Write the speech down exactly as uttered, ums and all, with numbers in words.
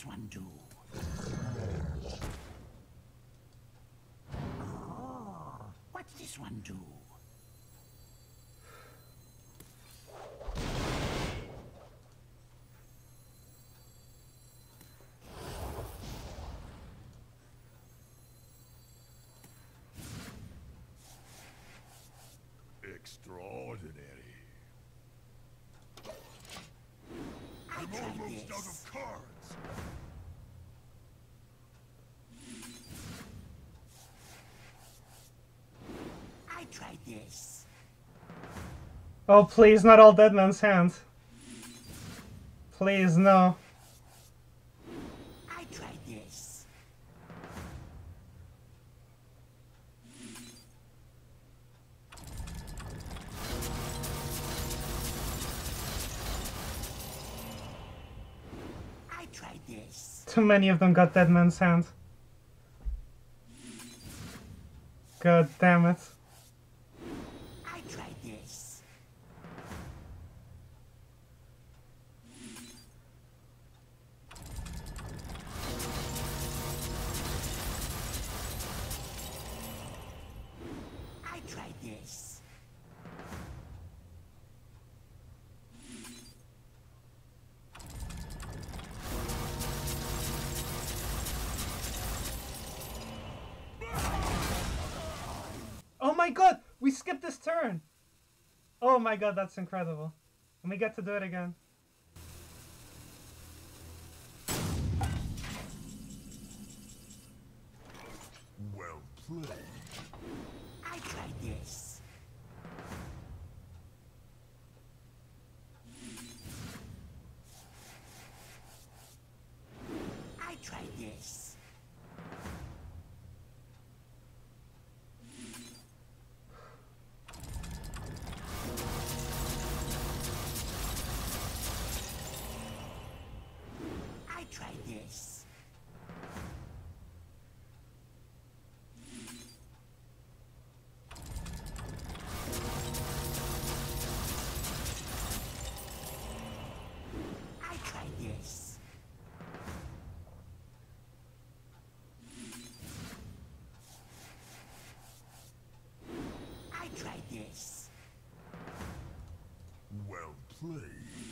one do? Oh, what's this one do? Extraordinary. I I'm tried almost this. out of cards. I tried this. Oh, please, not all Dead Man's Hand. Please, no. I tried this. I tried this. Too many of them got Dead Man's Hand. God damn it. I tried this. I tried this. Oh my god! We skipped this turn! Oh my god, that's incredible. And we get to do it again. Well played. I tried this. I tried this. I tried this. I tried this. I tried this. Well played.